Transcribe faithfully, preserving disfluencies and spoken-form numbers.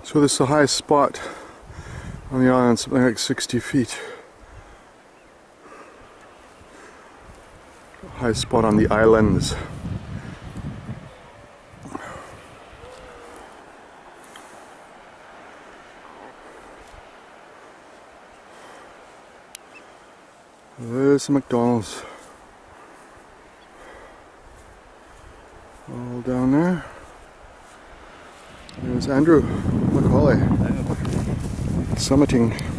So this is the highest spot on the island, something like sixty feet. Highest spot on the islands. There's the McDonald's. All down there. There's Andrew McCauley, summiting.